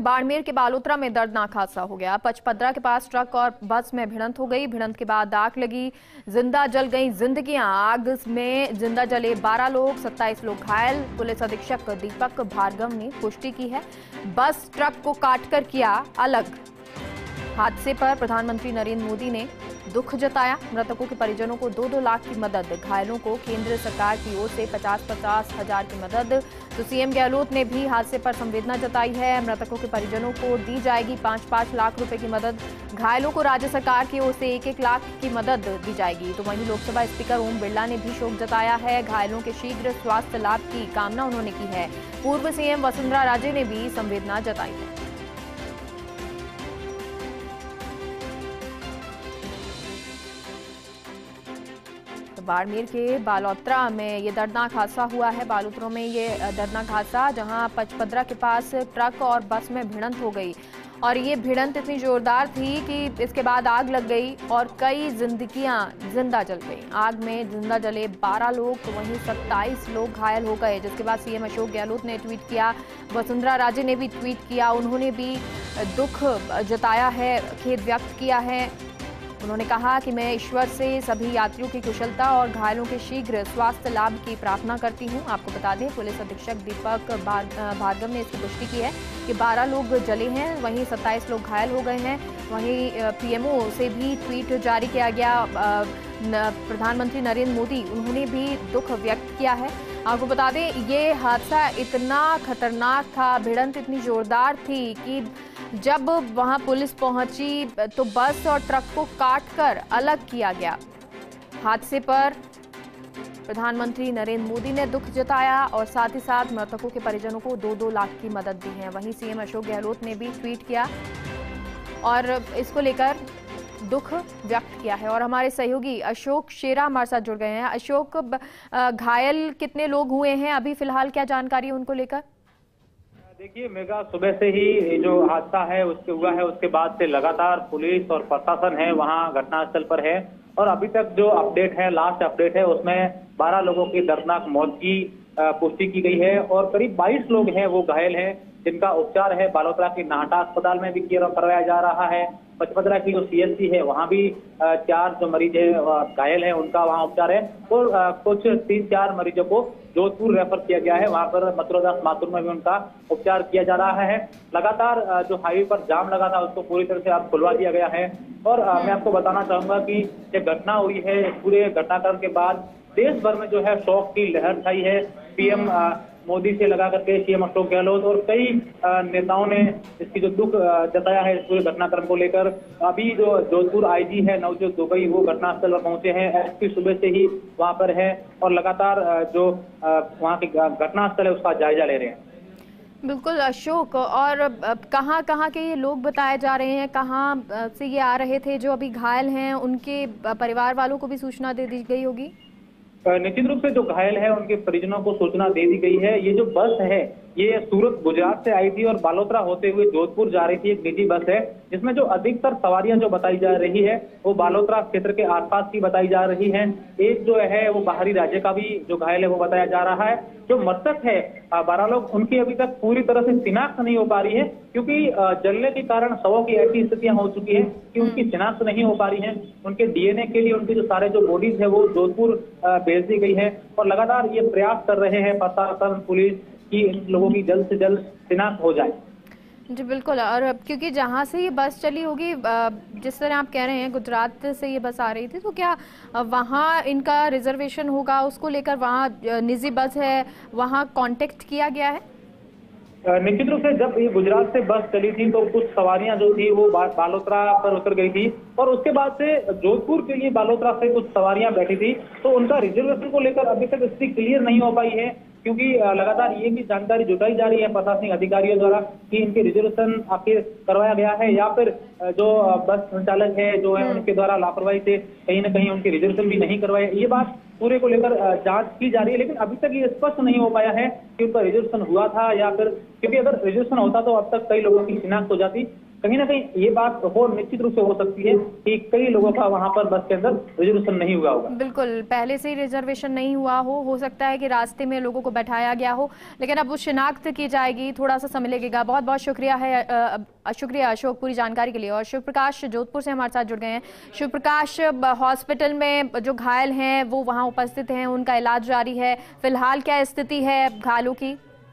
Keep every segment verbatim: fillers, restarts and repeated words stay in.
बाड़मेर के बालोतरा में दर्दनाक हादसा हो गया। पचपदरा के पास ट्रक और बस में भिड़ंत हो गई। भिड़ंत के बाद आग लगी, जिंदा जल गई जिंदगियां। आग में जिंदा जले बारह लोग, सत्ताईस लोग घायल। पुलिस अधीक्षक दीपक भार्गव ने पुष्टि की है। बस ट्रक को काटकर किया अलग। हादसे पर प्रधानमंत्री नरेंद्र मोदी ने दुख जताया। मृतकों के परिजनों को दो दो लाख की मदद, घायलों को केंद्र सरकार की ओर से पचास पचास हजार की मदद। तो सीएम गहलोत ने भी हादसे पर संवेदना जताई है। मृतकों के परिजनों को दी जाएगी पांच पांच लाख रुपए की मदद। घायलों को राज्य सरकार की ओर से एक एक लाख की मदद दी जाएगी। तो वहीं लोकसभा स्पीकर ओम बिरला ने भी शोक जताया है। घायलों के शीघ्र स्वास्थ्य लाभ की कामना उन्होंने की है। पूर्व सीएम वसुंधरा राजे ने भी संवेदना जताई है। बाड़मेर के बालोतरा में ये दर्दनाक हादसा हुआ है। बालोतरा में ये दर्दनाक हादसा जहां पचपदरा के पास ट्रक और बस में भिड़ंत हो गई और ये भिड़ंत इतनी जोरदार थी कि इसके बाद आग लग गई और कई जिंदगियां जिंदा जल गई। आग में जिंदा जले बारह लोग, तो वहीं सत्ताईस लोग घायल हो गए। जिसके बाद सीएम अशोक गहलोत ने ट्वीट किया, वसुंधरा राजे ने भी ट्वीट किया। उन्होंने भी दुख जताया है, खेद व्यक्त किया है। उन्होंने कहा कि मैं ईश्वर से सभी यात्रियों की कुशलता और घायलों के शीघ्र स्वास्थ्य लाभ की प्रार्थना करती हूं। आपको बता दें, पुलिस अधीक्षक दीपक भार्गव ने इसकी पुष्टि की है कि बारह लोग जले हैं, वहीं सत्ताईस लोग घायल हो गए हैं। वहीं पीएमओ से भी ट्वीट जारी किया गया। प्रधानमंत्री नरेंद्र मोदी उन्होंने भी दुख व्यक्त किया है। आपको बता दें, ये हादसा इतना खतरनाक था, भिड़ंत इतनी जोरदार थी कि जब वहां पुलिस पहुंची तो बस और ट्रक को काटकर अलग किया गया। हादसे पर प्रधानमंत्री नरेंद्र मोदी ने दुख जताया और साथ ही साथ मृतकों के परिजनों को दो दो लाख की मदद दी है। वहीं सीएम अशोक गहलोत ने भी ट्वीट किया और इसको लेकर दुख व्यक्त किया है। और हमारे सहयोगी अशोक शेरा हमारे साथ जुड़ गए हैं। अशोक, घायल कितने लोग हुए हैं अभी फिलहाल, क्या जानकारी है उनको लेकर? देखिए मेघा, सुबह से ही जो हादसा है उसके हुआ है, उसके बाद से लगातार पुलिस और प्रशासन है वहां घटनास्थल पर है और अभी तक जो अपडेट है, लास्ट अपडेट है, उसमें बारह लोगों की दर्दनाक मौत की पुष्टि की गई है और करीब बाईस लोग हैं वो घायल हैं, जिनका उपचार है बालोतरा के नाहटा अस्पताल में भी करवाया जा रहा है। पचपदरा की जो सीएचसी है वहां भी चार जो मरीज है घायल है, उनका वहां उपचार है और कुछ तीन चार मरीजों को जोधपुर रेफर किया गया है। वहां पर मथुरादास माथुर में भी उनका उपचार किया जा रहा है। लगातार जो हाईवे पर जाम लगा था उसको पूरी तरह से अब खुलवा दिया गया है। और मैं आपको बताना चाहूंगा कि ये घटना हुई है, पूरे घटनाक्रम के बाद देश भर में जो है शोक की लहर छाई है। पीएम मोदी से लगा करके सीएम अशोक गहलोत और कई नेताओं ने इसकी जो दुख जताया है इस पूरे घटनाक्रम को लेकर। अभी जो जोधपुर आईजी है नवजोत दुबई वो घटनास्थल पर पहुंचे हैं। एसपी सुबह से ही वहां पर है और लगातार जो वहां की घटनास्थल है उसका जायजा ले रहे हैं। बिल्कुल अशोक, और कहाँ कहाँ के ये लोग बताए जा रहे हैं, कहाँ से ये आ रहे थे जो अभी घायल हैं? उनके परिवार वालों को भी सूचना दे दी गई होगी? निश्चित रूप से जो घायल है उनके परिजनों को सूचना दे दी गई है। ये जो बस है ये सूरत गुजरात से आई थी और बालोतरा होते हुए जोधपुर जा रही थी। एक निजी बस है जिसमें जो अधिकतर सवारियां जो बताई जा रही है वो बालोतरा क्षेत्र के आसपास की बताई जा रही है। एक जो है वो बाहरी राज्य का भी जो घायल है वो बताया जा रहा है। जो मृतक है बारह लोग, उनकी अभी तक पूरी तरह से शिनाख्त नहीं हो पा रही है क्योंकि जलने के कारण शवों की ऐसी स्थितियां हो चुकी है कि उनकी शिनाख्त नहीं हो पा रही है। उनके डीएनए के लिए उनके जो सारे जो बॉडीज है वो जोधपुर भेज दी गई है और लगातार ये प्रयास कर रहे हैं प्रशासन, पुलिस कि इन लोगों की जल्द से जल्द शिनाख्त हो जाए। जी बिल्कुल, और क्योंकि जहाँ से ये बस चली होगी, जिस तरह आप कह रहे हैं गुजरात से ये बस आ रही थी, तो क्या वहाँ इनका रिजर्वेशन होगा? उसको लेकर वहाँ निजी बस है, वहाँ कांटेक्ट किया गया है? निश्चित रूप से जब ये गुजरात से बस चली थी तो कुछ सवारियां जो थी वो बालोतरा पर उतर गई थी और उसके बाद से जोधपुर के लिए बालोतरा से कुछ सवारियां बैठी थी, तो उनका रिजर्वेशन को लेकर अभी तक स्थिति क्लियर नहीं हो पाई है क्योंकि लगातार ये भी जानकारी जुटाई जा रही है प्रशासनिक अधिकारियों द्वारा कि इनके रिजर्वेशन आखिर करवाया गया है या फिर जो बस संचालक है जो है उनके द्वारा लापरवाही से कहीं ना कहीं उनके रिजर्वेशन भी नहीं करवाए। ये बात पूरे को लेकर जांच की जा रही है, लेकिन अभी तक ये स्पष्ट नहीं हो पाया है कि उनका रिजर्वेशन हुआ था या फिर, क्योंकि अगर रिजर्वेशन होता तो अब तक कई लोगों की शिनाख्त हो जाती। कहीं ना कहीं ये बात हो निश्चित रूप से हो सकती है कि कई लोगों का वहां पर बस के अंदर रिजर्वेशन नहीं हुआ होगा। बिल्कुल, पहले से ही रिजर्वेशन नहीं हुआ हो हो सकता है कि रास्ते में लोगों को बैठाया गया हो, लेकिन अब वो शिनाख्त की जाएगी, थोड़ा सा समय लगेगा। बहुत बहुत शुक्रिया है अ, शुक्रिया अशोक पूरी जानकारी के लिए। और शिव प्रकाश जोधपुर से हमारे साथ जुड़ गए हैं। शिव प्रकाश, हॉस्पिटल में जो घायल हैं वो वहाँ उपस्थित हैं, उनका इलाज जारी है, फिलहाल क्या स्थिति है घायलों की?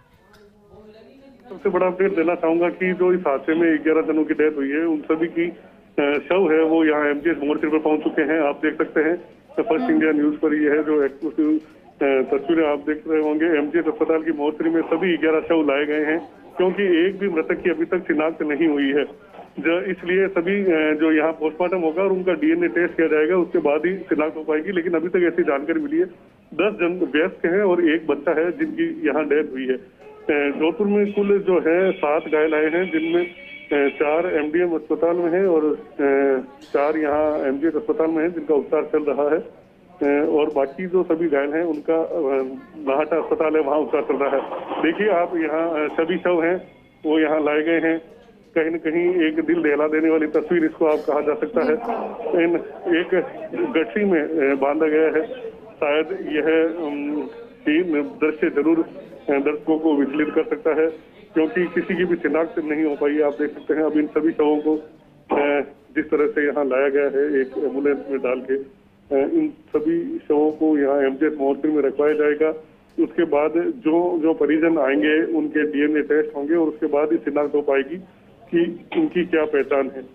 सबसे बड़ा अपडेट देना चाहूंगा कि जो इस हादसे में ग्यारह जनों की डेथ हुई है, उन सभी की शव है वो यहाँ एमजीएच मोर्चे पर पहुंच चुके हैं। आप देख सकते हैं फर्स्ट इंडिया न्यूज पर ये है जो एक्सक्लूसिव तस्वीरें आप देख रहे होंगे। एमजीएच अस्पताल की मोर्चरी में सभी ग्यारह शव लाए गए हैं, क्योंकि एक भी मृतक की अभी तक शिनाख्त नहीं हुई है। जो इसलिए सभी जो यहाँ पोस्टमार्टम होगा और उनका डीएनए टेस्ट किया जाएगा, उसके बाद ही शिनाख्त हो पाएगी। लेकिन अभी तक ऐसी जानकारी मिली है दस जन वयस्क हैं और एक बच्चा है जिनकी यहाँ डेथ हुई है। जोधपुर में कुल जो है सात घायल आए हैं, जिनमें चार एमडीएम अस्पताल में हैं और चार यहाँ एमजीएच अस्पताल में हैं जिनका उपचार चल रहा है। और बाकी जो सभी घायल हैं उनका नाहटा अस्पताल है, वहाँ उपचार चल रहा है। देखिए आप यहाँ सभी शव हैं वो यहाँ लाए गए हैं। कहीं न कहीं एक दिल दहला देने वाली तस्वीर इसको आप कहा जा सकता है। इन एक गठरी में बांधा गया है। शायद यह दृश्य जरूर दर्शकों को विचलित कर सकता है, क्योंकि किसी की भी शिनाख्त नहीं हो पाई। आप देख सकते हैं अब इन सभी शवों को जिस तरह से यहाँ लाया गया है एक एम्बुलेंस में डाल के, इन सभी शवों को यहाँ एमजीएच मोर्चरी में रखवाया जाएगा। उसके बाद जो जो परिजन आएंगे उनके डीएनए टेस्ट होंगे और उसके बाद ही शिनाख्त हो पाएगी कि उनकी क्या पहचान है।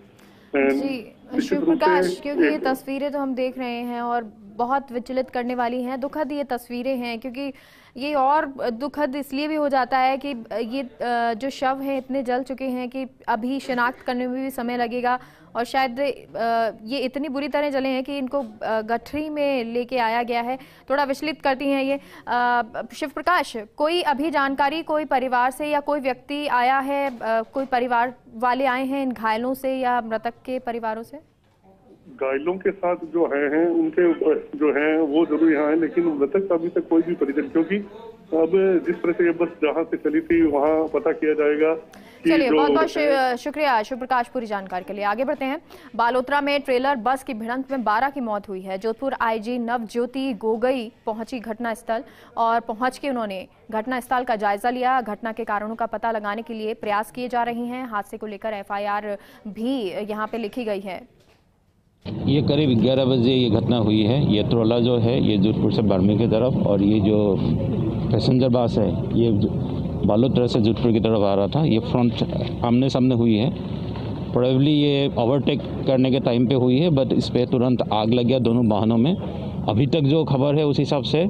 जी शिव प्रकाश, क्योंकि ये तस्वीरें तो हम देख रहे हैं और बहुत विचलित करने वाली हैं, दुखद ये तस्वीरें हैं, क्योंकि ये और दुखद इसलिए भी हो जाता है कि ये जो शव हैं इतने जल चुके हैं कि अभी शिनाख्त करने में भी समय लगेगा और शायद ये इतनी बुरी तरह जले हैं कि इनको गठरी में लेके आया गया है। थोड़ा विचलित करती हैं ये। शिव प्रकाश, कोई अभी जानकारी कोई परिवार से या कोई व्यक्ति आया है, कोई परिवार वाले आए हैं इन घायलों से या मृतक के परिवारों से? घायलों के साथ जो है हैं उनके जो हैं वो जरूर यहाँ है, लेकिन मृतक का अभी तक कोई भी परिजन, क्योंकि अब जिस तरह से ये बस जहाँ से चली थी वहाँ पता किया जाएगा। चलिए बहुत बहुत शुक्रिया शिव प्रकाश पूरी जानकारी के लिए। आगे बढ़ते हैं। बालोतरा में ट्रेलर बस की भिड़ंत में बारह की मौत हुई है। जोधपुर आईजी नवज्योति गोगई पहुंची घटनास्थल और पहुंच के उन्होंने घटनास्थल का जायजा लिया। घटना के कारणों का पता लगाने के लिए प्रयास किए जा रहे हैं। हादसे को लेकर एफआईआर भी यहाँ पे लिखी गई है। ये करीब ग्यारह बजे ये घटना हुई है। ये ट्रोला जो है ये जोधपुर से बाड़मेर की तरफ और ये जो पैसेंजर बस है ये बालोतरा से जोधपुर की तरफ आ रहा था। ये फ्रंट आमने सामने हुई है। प्रोबेबली ये ओवरटेक करने के टाइम पे हुई है, बट इस पे तुरंत आग लग गया दोनों वाहनों में। अभी तक जो खबर है उस हिसाब से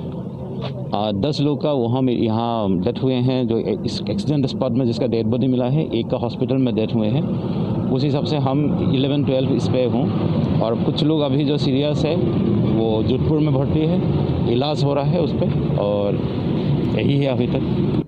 आ, दस लोग का वहाँ में यहाँ डेथ हुए हैं। जो इस एक्सीडेंट स्पॉट में जिसका डेड बॉडी मिला है, एक का हॉस्पिटल में डेथ हुए हैं। उस हिसाब से हम इलेवन ट्वेल्व इस पे हूँ और कुछ लोग अभी जो सीरियस है वो जोधपुर में भर्ती है, इलाज हो रहा है उस पर, और यही है अभी तक।